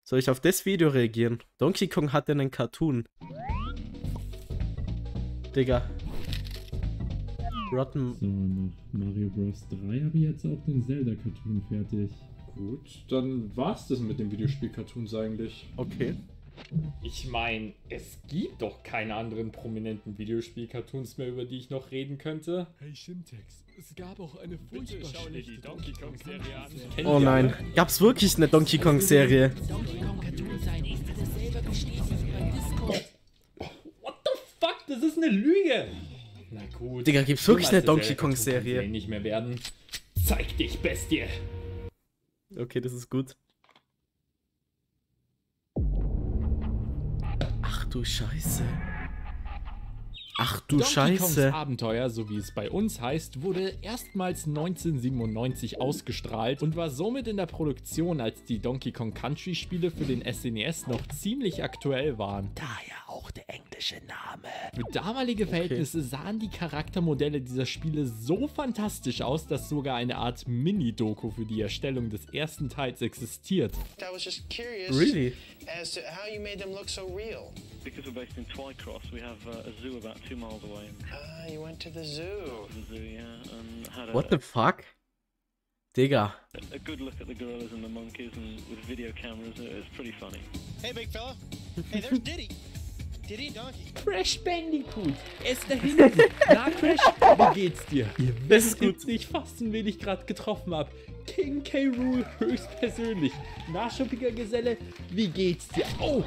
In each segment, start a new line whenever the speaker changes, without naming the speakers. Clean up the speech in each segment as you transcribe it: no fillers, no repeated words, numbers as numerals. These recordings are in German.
Soll ich auf das Video reagieren? Donkey Kong hatte einen Cartoon. Digga. Rotten.
So, nach Mario Bros. 3 habe ich jetzt auch den Zelda-Cartoon fertig.
Gut, dann war's das mit den Videospiel-Cartoons eigentlich.
Okay.
Ich meine, es gibt doch keine anderen prominenten Videospiel-Cartoons mehr, über die ich noch reden könnte.
Hey Shimtex, es gab auch eine furchtbar
schau dir die
schlechte
Donkey Kong-Serie an.
Kennt
Oh
ihr
nein. Gab's wirklich eine Donkey Kong-Serie?
Donkey Kong Cartoon sein, ich will das selber bestätigen beim Discord.
What the fuck? Das ist eine Lüge! Na gut.
Digga, gibt's
Du
wirklich
meinst,
eine
der
Donkey
Zelda-Cartoon
Kong-Serie?
kann nicht mehr werden. Zeig dich, Bestie!
Okay, das ist gut. Ach du Scheiße. Ach du
Donkey Kongs
Scheiße.
Abenteuer, so wie es bei uns heißt, wurde erstmals 1997 ausgestrahlt und war somit in der Produktion, als die Donkey Kong Country Spiele für den SNES noch ziemlich aktuell waren.
Daher auch der englische Name.
Für damalige Verhältnisse sahen die Charaktermodelle dieser Spiele so fantastisch aus, dass sogar eine Art Mini-Doku für die Erstellung des ersten Teils existiert.
I was just curious
Really?
as to how you made them look so real.
Because we're based in Twycross, we have a zoo about 2 miles away.
Ah, you went to the zoo.
The zoo, yeah, and had
What the fuck? Digga.
a good look at the gorillas and the monkeys, and with video cameras, it's pretty funny.
Hey, big fella. Hey, there's Diddy. Diddy and Donkey.
Crash Bandicoot, er ist da hinten. Na Crash, wie geht's dir? Ihr
Das ist
wisst
gut.
nicht fassen, wen ich gerade getroffen habe. King K. Rool höchstpersönlich. Na, schuppiger Geselle, wie geht's dir? Oh,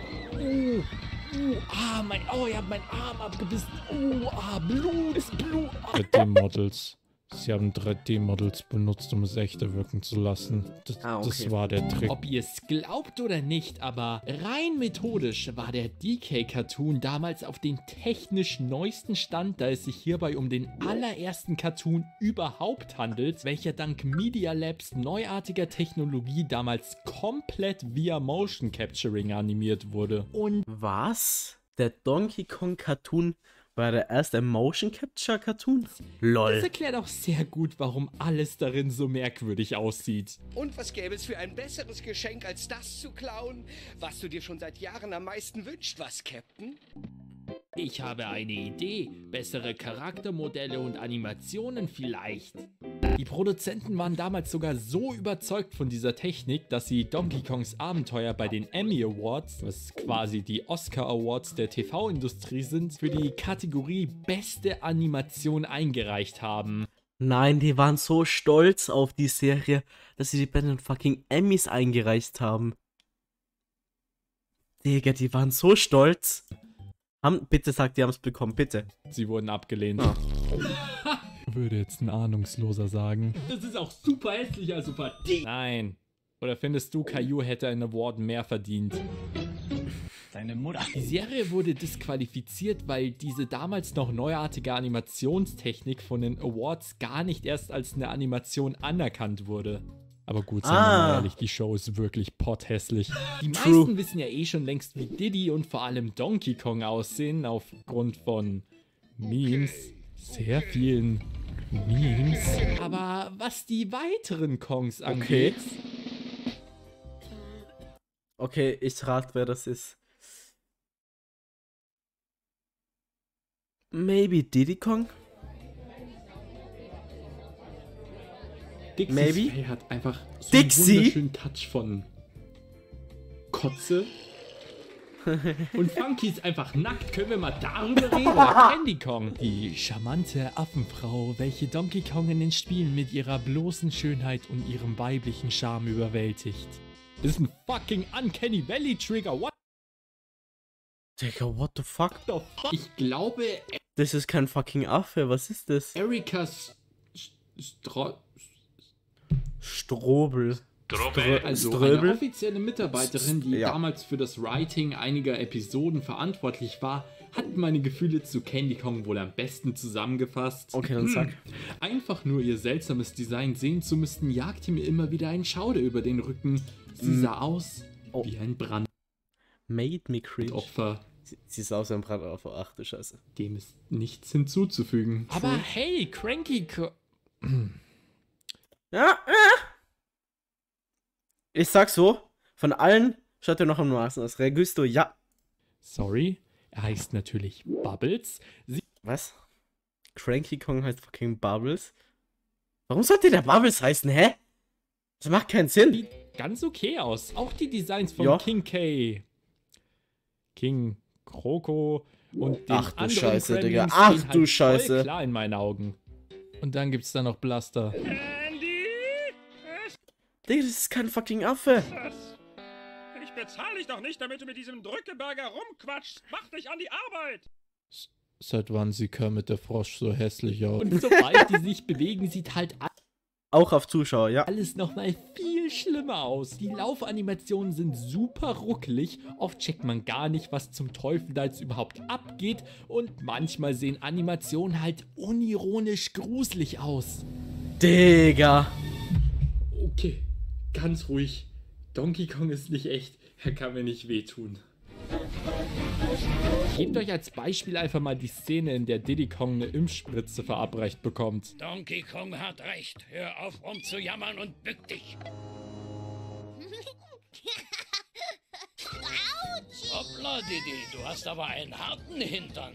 ihr habt meinen Arm abgebissen. Blut, Blut.
3D-Models. Sie haben 3D-Models benutzt, um es echter wirken zu lassen. Das
okay.
war der Trick.
Ob ihr es glaubt oder nicht, aber rein methodisch war der DK-Cartoon damals auf den technisch neuesten Stand, da es sich hierbei um den allerersten Cartoon überhaupt handelt, welcher dank Media Labs neuartiger Technologie damals komplett via Motion Capturing animiert wurde. Und
Was? Der Donkey Kong Cartoon war der erste Motion Capture Cartoon?
das
LOL.
erklärt auch sehr gut, warum alles darin so merkwürdig aussieht.
Und was gäbe es für ein besseres Geschenk, als das zu klauen, was du dir schon seit Jahren am meisten wünscht, was, Captain?
Ich habe eine Idee. Bessere Charaktermodelle und Animationen vielleicht. Die Produzenten waren damals sogar so überzeugt von dieser Technik, dass sie Donkey Kongs Abenteuer bei den Emmy Awards, was quasi die Oscar Awards der TV-Industrie sind, für die Kategorie Beste Animation eingereicht haben.
Nein, die waren so stolz auf die Serie, dass sie die bei den fucking Emmys eingereicht haben. Digga, die waren so stolz. Bitte sagt, die haben es bekommen, bitte.
Sie wurden abgelehnt.
Ah.
Würde jetzt ein Ahnungsloser sagen.
Das ist auch super hässlich, also verdient. Nein. Oder findest du, Caillou hätte einen Award mehr verdient?
Deine Mutter.
Die Serie wurde disqualifiziert, weil diese damals noch neuartige Animationstechnik von den Awards gar nicht erst als eine Animation anerkannt wurde. Aber gut, seien wir mal ehrlich, die Show ist wirklich potthässlich. Die meisten wissen ja eh schon längst, wie Diddy und vor allem Donkey Kong aussehen, aufgrund von Memes. Sehr vielen Memes. Aber was die weiteren Kongs angeht...
Okay, ich rate, wer das ist. Maybe Diddy Kong?
Dixie
Maybe?
Spray hat einfach so
Dixie?
einen wunderschönen Touch von Kotze. Und Funky ist einfach nackt. Können wir mal darüber reden? Oder Candy Kong? Die charmante Affenfrau, welche Donkey Kong in den Spielen mit ihrer bloßen Schönheit und ihrem weiblichen Charme überwältigt. Das ist ein fucking Uncanny Valley Trigger. What
Digga, what the fuck?
the fuck? Ich glaube,
Das ist kein fucking Affe, was ist das?
Erikas
Strobel.
Also
Ströbel?
eine offizielle Mitarbeiterin, die
Ja.
damals für das Writing einiger Episoden verantwortlich war, hat meine Gefühle zu Candy Kong wohl am besten zusammengefasst.
Okay, dann sag.
Einfach nur ihr seltsames Design sehen zu müssen, jagte mir immer wieder ein Schauder über den Rücken. Sie sah aus wie ein
Made me cringe.
Brandopfer,
Sie ist aus einem Brandopfer. Ach du Scheiße.
dem ist nichts hinzuzufügen. Aber hey, Cranky
Ja, Ich sag so, von allen Schaut ihr noch am Maßen aus? Regusto, ja.
Sorry, er heißt natürlich Bubbles.
Was? Cranky Kong heißt fucking Bubbles? Warum sollte der Bubbles heißen, hä? Das macht keinen Sinn.
Sieht ganz okay aus. Auch die Designs von
Ja.
King K. King Kroko und den
Ach du
anderen
Scheiße,
Gremlins
Digga.
stehen
Ach
halt
du
voll
Scheiße.
klar in meinen Augen. Und dann gibt's da noch Blaster.
Digga, das ist kein fucking Affe.
Ich bezahle dich doch nicht, damit du mit diesem Drückeberger rumquatschst. Mach dich an die Arbeit.
Seit wann sieht Kermit der Frosch so hässlich aus?
Und sobald die sich bewegen, sieht halt
Auch auf Zuschauer, ja.
alles nochmal viel schlimmer aus. Die Laufanimationen sind super ruckelig. Oft checkt man gar nicht, was zum Teufel da jetzt überhaupt abgeht. Und manchmal sehen Animationen halt unironisch gruselig aus.
Digga.
Okay, ganz ruhig. Donkey Kong ist nicht echt. Er kann mir nicht wehtun. Gebt euch als Beispiel einfach mal die Szene, in der Diddy Kong eine Impfspritze verabreicht bekommt.
Donkey Kong hat recht. Hör auf rumzujammern und bück dich. Hoppla, Diddy, du hast aber einen harten Hintern.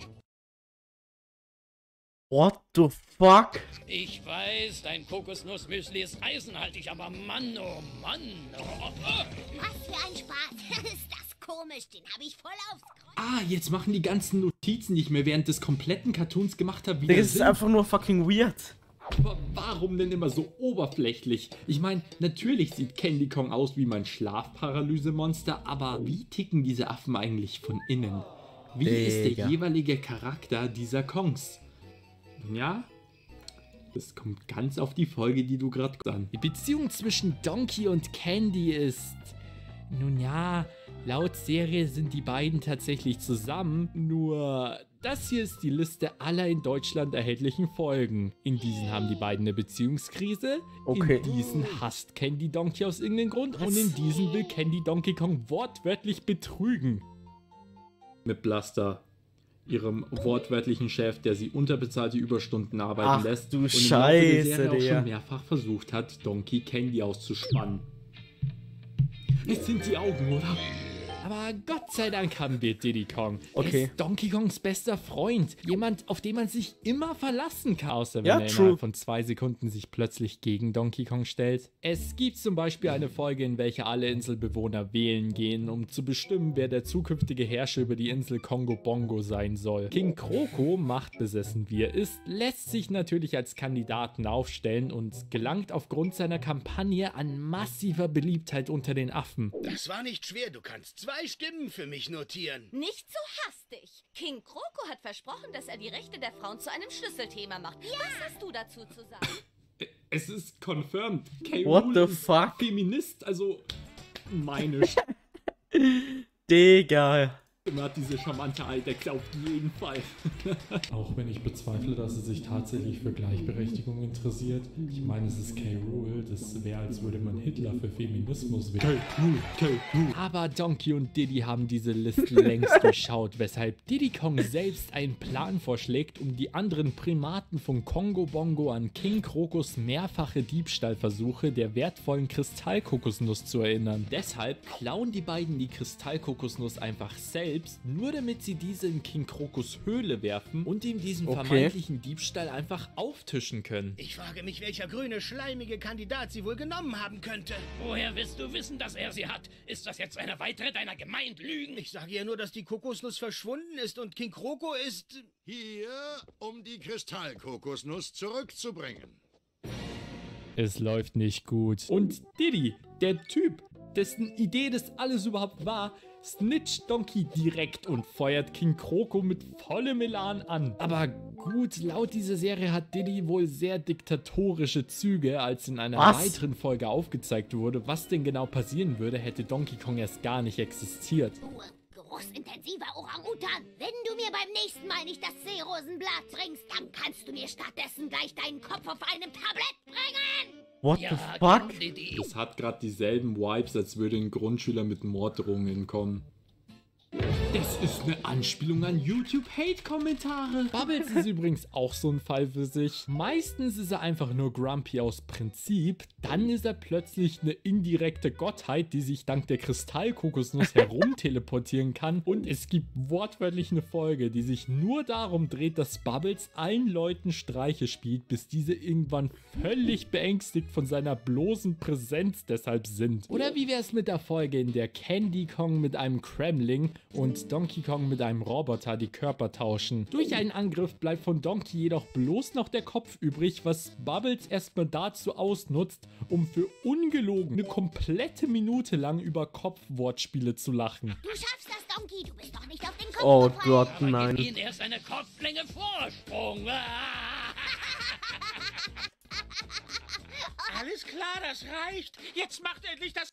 What the fuck?
Ich weiß, dein Kokosnussmüsli ist eisenhaltig, aber Mann, oh Mann. Oh, oh.
Was für ein Spaß. Ist das komisch, den habe ich voll aufs Kreuz.
Ah, jetzt machen die ganzen Notizen, die ich mir während des kompletten Cartoons gemacht habe, wieder
Digga, das ist
Sinn.
einfach nur fucking weird.
Aber warum denn immer so oberflächlich? Ich meine, natürlich sieht Candy Kong aus wie mein Schlafparalysemonster, aber wie ticken diese Affen eigentlich von innen? Wie ist der
Digga.
jeweilige Charakter dieser Kongs? Ja, das kommt ganz auf die Folge, die du gerade an. Die Beziehung zwischen Donkey und Candy ist... Nun ja, laut Serie sind die beiden tatsächlich zusammen, nur das hier ist die Liste aller in Deutschland erhältlichen Folgen. In diesen haben die beiden eine Beziehungskrise,
Okay.
in diesen hasst Candy Donkey aus irgendeinem Grund und in diesen will Candy Donkey Kong wortwörtlich betrügen. Mit Blaster, ihrem wortwörtlichen Chef, der sie unterbezahlte Überstunden arbeiten
Ach
lässt
du
und im Laufe der
Scheiße,
Serie auch
Digga.
schon mehrfach versucht hat, Donkey Candy auszuspannen. Es sind die Augen, oder? Aber Gott sei Dank haben wir Diddy Kong.
Okay.
Er ist Donkey Kongs bester Freund. Jemand, auf den man sich immer verlassen kann. Außer wenn
Ja,
er
true.
innerhalb von 2 Sekunden sich plötzlich gegen Donkey Kong stellt. Es gibt zum Beispiel eine Folge, in welcher alle Inselbewohner wählen gehen, um zu bestimmen, wer der zukünftige Herrscher über die Insel Kongo Bongo sein soll. King Kroko, machtbesessen wie er ist, lässt sich natürlich als Kandidaten aufstellen und gelangt aufgrund seiner Kampagne an massiver Beliebtheit unter den Affen.
Das war nicht schwer, du kannst 2 Stimmen für mich notieren.
Nicht so hastig. King Kroko hat versprochen, dass er die Rechte der Frauen zu einem Schlüsselthema macht. Was hast du dazu zu sagen?
Es ist confirmed.
What the
ist
fuck?
Feminist, also meine
Digga.
Stimme hat diese charmante Eidechse auf jeden Fall.
Auch wenn ich bezweifle, dass sie sich tatsächlich für Gleichberechtigung interessiert. Ich meine, es ist K-Rool. Das wäre, als würde man Hitler für Feminismus wählen.
Aber Donkey und Diddy haben diese Liste längst durchschaut, weshalb Diddy Kong selbst einen Plan vorschlägt, um die anderen Primaten von Kongo Bongo an King Krokos mehrfache Diebstahlversuche der wertvollen Kristallkokosnuss zu erinnern. Deshalb klauen die beiden die Kristallkokosnuss einfach selbst, nur damit sie diese in King Krokos Höhle werfen und ihm diesen vermeintlichen Diebstahl einfach auftischen können.
Ich frage mich, welcher grüne, schleimige Kandidat sie wohl genommen haben könnte.
Woher willst du wissen, dass er sie hat? Ist das jetzt eine weitere deiner gemeinen Lügen?
Ich sage ja nur, dass die Kokosnuss verschwunden ist und King Kroko ist...
Hier, um die Kristallkokosnuss zurückzubringen.
Es läuft nicht gut. Und Diddy, der Typ, dessen Idee das alles überhaupt war, snitcht Donkey direkt und feuert King Kroko mit vollem Elan an. Aber gut, laut dieser Serie hat Diddy wohl sehr diktatorische Züge, als in einer weiteren Folge aufgezeigt wurde, was denn genau passieren würde, hätte Donkey Kong erst gar nicht existiert.
Geruchsintensiver Orang-Utan. Wenn du mir beim nächsten Mal nicht das Seerosenblatt bringst, dann kannst du mir stattdessen gleich deinen Kopf auf einem Tablett bringen.
What the fuck?
Das hat gerade dieselben Vibes, als würde ein Grundschüler mit Morddrohungen kommen. Es ist eine Anspielung an YouTube-Hate-Kommentare. Bubbles ist übrigens auch so ein Fall für sich. Meistens ist er einfach nur grumpy aus Prinzip. Dann ist er plötzlich eine indirekte Gottheit, die sich dank der Kristallkokosnuss herumteleportieren kann. Und es gibt wortwörtlich eine Folge, die sich nur darum dreht, dass Bubbles allen Leuten Streiche spielt, bis diese irgendwann völlig beängstigt von seiner bloßen Präsenz deshalb sind. Oder wie wäre es mit der Folge, in der Candy Kong mit einem Kremling und Donkey Kong mit einem Roboter die Körper tauschen. Durch einen Angriff bleibt von Donkey jedoch bloß noch der Kopf übrig, was Bubbles erstmal dazu ausnutzt, um für ungelogen eine komplette Minute lang über Kopfwortspiele zu lachen.
Du schaffst das, Donkey. Du bist doch nicht auf den Kopf
Oh
gefallen.
Gott,
Aber
nein.
gib ihnen erst eine Kopflänge Vorsprung.
Alles klar, das reicht. Jetzt macht endlich das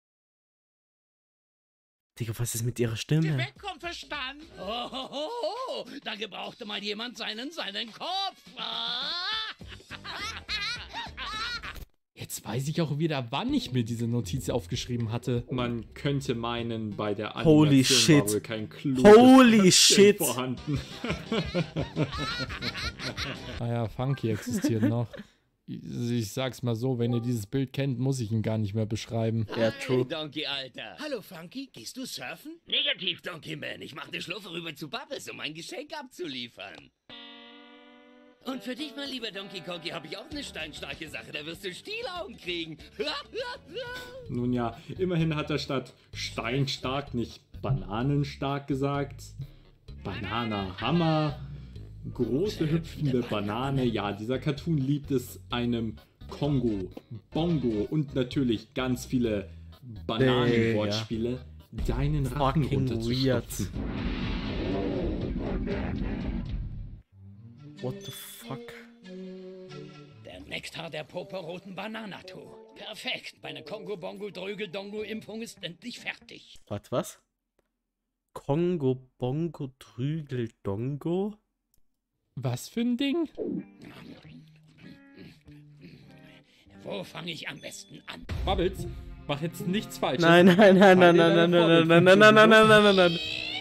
Digga, was ist mit ihrer Stimme?
Wegkommen, verstanden?
Oh, da gebrauchte mal jemand seinen Kopf.
Jetzt weiß ich auch wieder, wann ich mir diese Notiz aufgeschrieben hatte. Man könnte meinen, bei der
Holy
Animation
shit.
war wohl kein kluges
Holy
Konzept
shit.
vorhanden. Naja, Funky existiert noch. Ich sag's mal so, wenn ihr dieses Bild kennt, muss ich ihn gar nicht mehr beschreiben.
Ja, true.
Hey, Donkey, Alter. Hallo, Funky. Gehst du surfen? Negativ, Donkey Man. Ich mach eine Schlurfe rüber zu Bubbles, um ein Geschenk abzuliefern. Und für dich, mein lieber Donkey Kongi, habe ich auch eine steinstarke Sache. Da wirst du Stielaugen kriegen.
Nun ja, immerhin hat er statt steinstark nicht bananenstark gesagt. Bananahammer. Große hüpfende Banane. Ja, dieser Cartoon liebt es, einem Kongo, Bongo und natürlich ganz viele Bananenwortspiele deinen Rachen
Fucking
runterzustopfen.
What the fuck?
Der Nektar der purpurroten Bananato. Perfekt. Meine Kongo-Bongo-Drögel-Dongo-Impfung ist endlich fertig.
Was? Kongo, Bongo, Trügel, Dongo?
Was für ein Ding?
Wo fange ich am besten an?
Bubbles, mach jetzt nichts Falsches.
Nein, nein, nein, nein, nein, nein, nein, nein, nein, nein, nein, nein, nein, nein.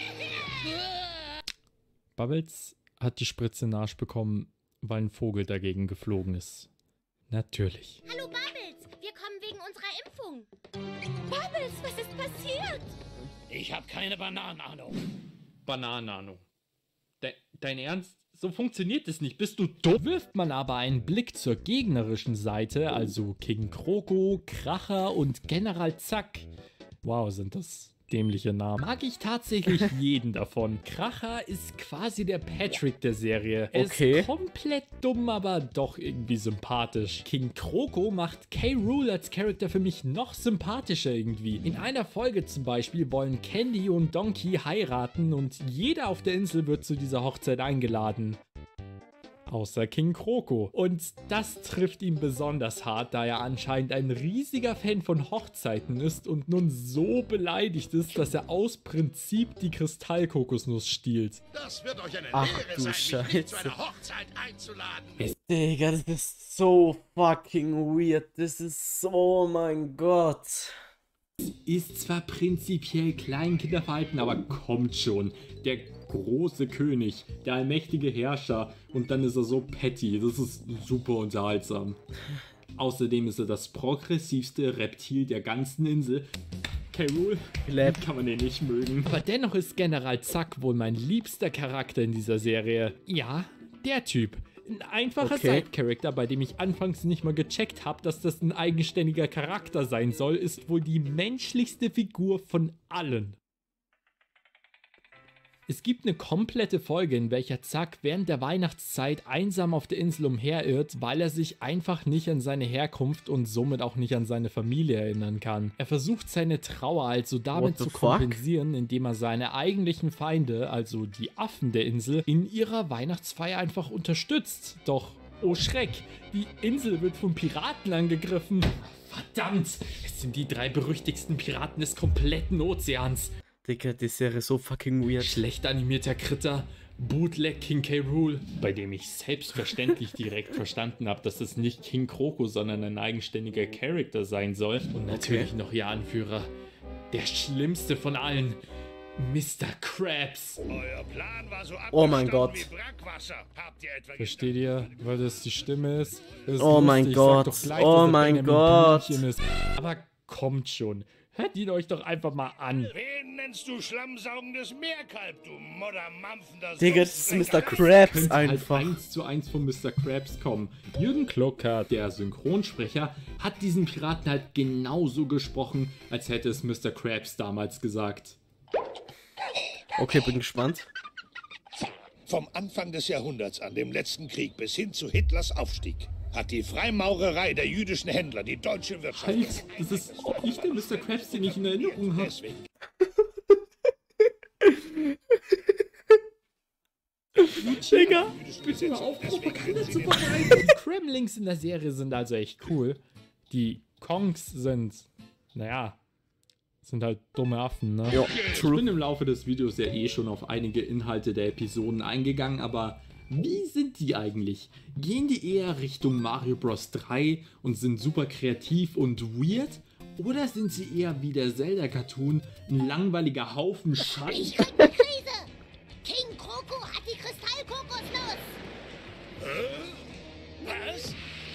Bubbles hat die Spritze in den Arsch bekommen, weil ein Vogel dagegen geflogen ist. Natürlich.
Hallo Bubbles, wir kommen wegen unserer Impfung. Bubbles, was ist passiert?
Ich habe keine Bananenahnung.
Bananahnung. Dein Ernst? So funktioniert es nicht. Bist du dumm? Wirft man aber einen Blick zur gegnerischen Seite, also King Kroko, Kracher und General Zack. Wow, sind das dämliche Namen. Mag ich tatsächlich jeden davon. Kracher ist quasi der Patrick der Serie. Er ist komplett dumm, aber doch irgendwie sympathisch. King Kroko macht K. Rool als Charakter für mich noch sympathischer irgendwie. In einer Folge zum Beispiel wollen Candy und Donkey heiraten und jeder auf der Insel wird zu dieser Hochzeit eingeladen. Außer King Kroko. Und das trifft ihn besonders hart, da er anscheinend ein riesiger Fan von Hochzeiten ist und nun so beleidigt ist, dass er aus Prinzip die Kristallkokosnuss stiehlt.
Das wird euch eine
Ach,
Ehre
du
sein, mich nicht zu
Scheiße.
einer Hochzeit einzuladen.
Digga, das ist so fucking weird. Das ist so, oh mein Gott.
Ist zwar prinzipiell Kleinkinderverhalten, aber kommt schon. Der große König, der allmächtige Herrscher und dann ist er so petty. Das ist super unterhaltsam. Außerdem ist er das progressivste Reptil der ganzen Insel. K. Rool, kann man den nicht mögen. Aber dennoch ist General Zack wohl mein liebster Charakter in dieser Serie. Ja, der Typ. Ein einfacher Side-Character, bei dem ich anfangs nicht mal gecheckt habe, dass das ein eigenständiger Charakter sein soll, ist wohl die menschlichste Figur von allen. Es gibt eine komplette Folge, in welcher Zack während der Weihnachtszeit einsam auf der Insel umherirrt, weil er sich einfach nicht an seine Herkunft und somit auch nicht an seine Familie erinnern kann. Er versucht seine Trauer also damit zu kompensieren, indem er seine eigentlichen Feinde, also die Affen der Insel, in ihrer Weihnachtsfeier einfach unterstützt. Doch, oh Schreck, die Insel wird von Piraten angegriffen. Verdammt, es sind die 3 berüchtigsten Piraten des kompletten Ozeans.
Digga, die Serie so fucking weird.
Schlecht animierter Kritter, Bootleg King K. Rool, bei dem ich selbstverständlich direkt verstanden habe, dass es nicht King Kroko, sondern ein eigenständiger Charakter sein soll. Und natürlich noch ihr Anführer, der schlimmste von allen, Mr. Krabs.
Euer Plan war so
Oh mein Gott.
wie Brackwasser. Habt ihr etwa
Versteht ihr, weil das die Stimme ist? Das ist
Oh mein
lustig.
Gott.
Sag doch gleich,
Oh
dass er
mein
Benjamin
Gott.
Blümchen ist. Aber kommt schon. Hört ihn euch doch einfach mal an.
Wen nennst du schlammsaugendes Meerkalb, du Moddermampfender
Digga, das ist
Sumpfdrecker?
Mr. Krabs
Könnte
einfach.
halt 1:1 von Mr. Krabs kommen. Jürgen Klocker, der Synchronsprecher, hat diesen Piraten halt genauso gesprochen, als hätte es Mr. Krabs damals gesagt.
Okay, bin gespannt.
Vom Anfang des Jahrhunderts an, dem letzten Krieg, bis hin zu Hitlers Aufstieg, hat die Freimaurerei der jüdischen Händler die deutsche Wirtschaft...
Halt, das ist nicht der Mr. Krabs, den ich in Erinnerung habe.
Deswegen
Digga.
Bitte hör auf, Propaganda zu verbreiten. Die Kremlings in der Serie sind also echt cool. Die Kongs sind, naja, sind halt dumme Affen, ne?
Ja,
Ich bin im Laufe des Videos ja eh schon auf einige Inhalte der Episoden eingegangen, aber wie sind die eigentlich? Gehen die eher Richtung Mario Bros. 3 und sind super kreativ und weird? Oder sind sie eher wie der Zelda-Cartoon, ein langweiliger Haufen Scheiß?
Ich krieg ne Krise! King Kroko hat die Kristallkokosnuss!
Was?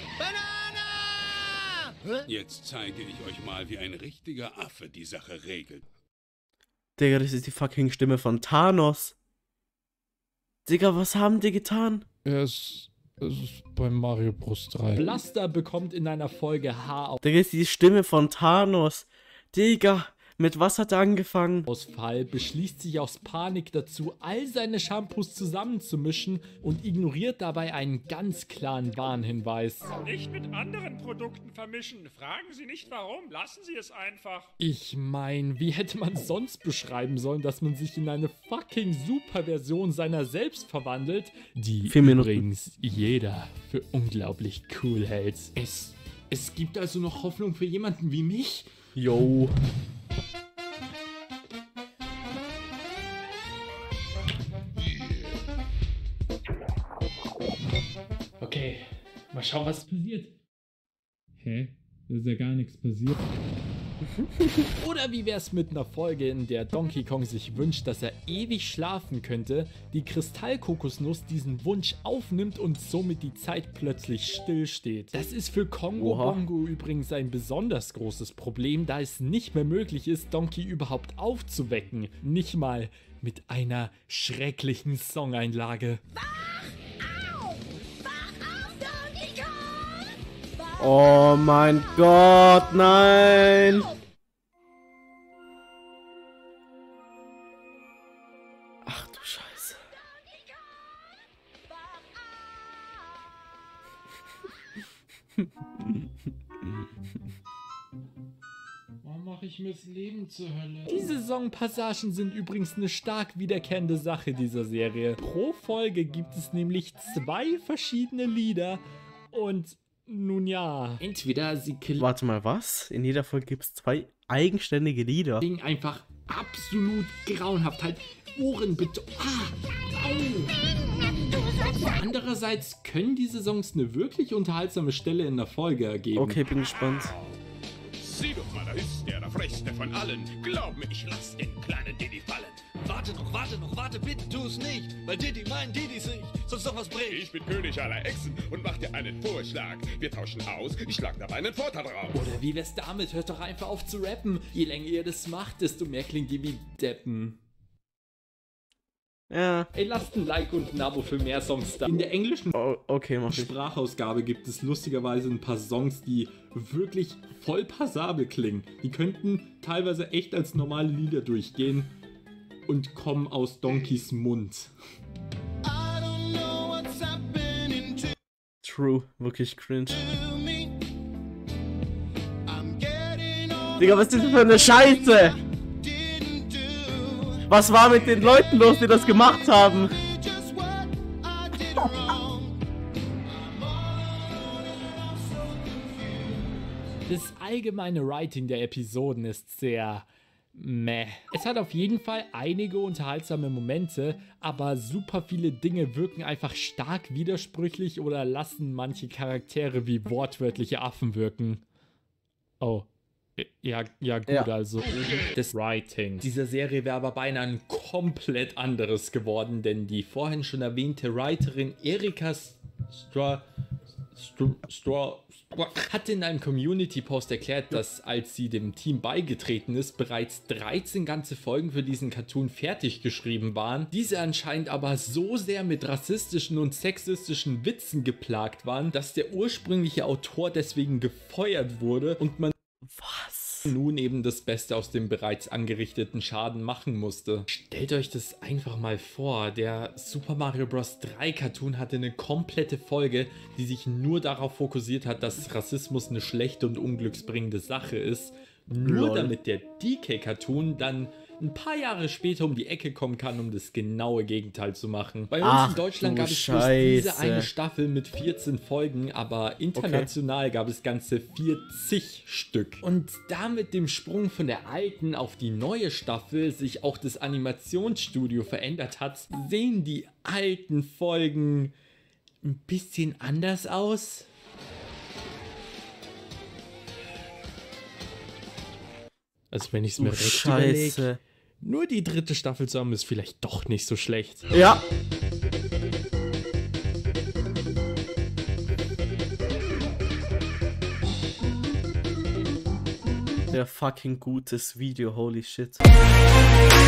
Jetzt zeige ich euch mal, wie ein richtiger Affe die Sache regelt.
Digga, das ist die fucking Stimme von Thanos. Digga, was haben die getan?
Es ist bei Mario Bros. 3.
Blaster bekommt in einer Folge Haarausfall,
Digga, das ist die Stimme von Thanos. Digga, mit was hat er angefangen?
beschließt sich aus Panik dazu, all seine Shampoos zusammenzumischen und ignoriert dabei einen ganz klaren Warnhinweis.
Nicht mit anderen Produkten vermischen. Fragen Sie nicht warum. Lassen Sie es einfach.
Ich mein, wie hätte man sonst beschreiben sollen, dass man sich in eine fucking Superversion seiner selbst verwandelt, die
4 Minuten.
übrigens jeder für unglaublich cool hält. Es gibt also noch Hoffnung für jemanden wie mich?
Yo.
Okay, mal schauen, was passiert.
Hä? Da ist ja gar nichts passiert.
Oder wie wär's mit einer Folge, in der Donkey Kong sich wünscht, dass er ewig schlafen könnte, die Kristallkokosnuss diesen Wunsch aufnimmt und somit die Zeit plötzlich stillsteht. Das ist für Kongo
Oha.
Bongo übrigens ein besonders großes Problem, da es nicht mehr möglich ist, Donkey überhaupt aufzuwecken. Nicht mal mit einer schrecklichen Songeinlage.
Oh mein Gott, nein! Ach du Scheiße.
Warum mache ich mir das Leben zur Hölle?
Diese Songpassagen sind übrigens eine stark wiederkehrende Sache dieser Serie. Pro Folge gibt es nämlich 2 verschiedene Lieder und nun ja. Entweder sie
Warte mal, was? In jeder Folge gibt es 2 eigenständige Lieder.
klingen einfach absolut grauenhaft. Halt Ohren bitte. Andererseits können diese Songs eine wirklich unterhaltsame Stelle in der Folge ergeben.
Okay, bin gespannt.
Sieh doch mal, da ist der, der frechste von allen. Glaub mir, ich lass den kleinen Diddy fallen.
Warte, bitte tu's nicht, weil Diddy mein Diddy sich sonst noch was bringt.
Ich bin König aller Echsen und mach dir einen Vorschlag. Wir tauschen aus, ich schlag dabei einen Vorteil drauf.
Oder wie wär's damit? Hört doch einfach auf zu rappen. Je länger ihr das macht, desto mehr klingt ihr wie Deppen.
Ja.
Ey, lasst ein Like und ein Abo für mehr Songs da. In der englischen
Okay, mach ich.
Sprachausgabe gibt es lustigerweise ein paar Songs, die wirklich voll passabel klingen. Die könnten teilweise echt als normale Lieder durchgehen und kommen aus Donkeys Mund.
True, wirklich cringe. Digga, was ist das für eine Scheiße? Was war mit den Leuten los, die das gemacht haben?
Das allgemeine Writing der Episoden ist sehr meh. Es hat auf jeden Fall einige unterhaltsame Momente, aber super viele Dinge wirken einfach stark widersprüchlich oder lassen manche Charaktere wie wortwörtliche Affen wirken. Oh, Ja, gut, also das Writing dieser Serie wäre aber beinahe ein komplett anderes geworden, denn die vorhin schon erwähnte Writerin Erika Straw hatte in einem Community-Post erklärt, dass als sie dem Team beigetreten ist, bereits 13 ganze Folgen für diesen Cartoon fertig geschrieben waren, diese anscheinend aber so sehr mit rassistischen und sexistischen Witzen geplagt waren, dass der ursprüngliche Autor deswegen gefeuert wurde und man nun eben das Beste aus dem bereits angerichteten Schaden machen musste. Stellt euch das einfach mal vor, der Super Mario Bros. 3 Cartoon hatte eine komplette Folge, die sich nur darauf fokussiert hat, dass Rassismus eine schlechte und unglücksbringende Sache ist, nur damit der DK Cartoon dann ein paar Jahre später um die Ecke kommen kann, um das genaue Gegenteil zu machen. Bei uns in Deutschland gab es bloß diese eine Staffel mit 14 Folgen, aber international gab es ganze 40 Stück. Und da mit dem Sprung von der alten auf die neue Staffel sich auch das Animationsstudio verändert hat, sehen die alten Folgen ein bisschen anders aus. Also wenn ich es mir recht überlege, nur die 3. Staffel zu haben, ist vielleicht doch nicht so schlecht.
Ja. Der fucking gutes Video, holy shit.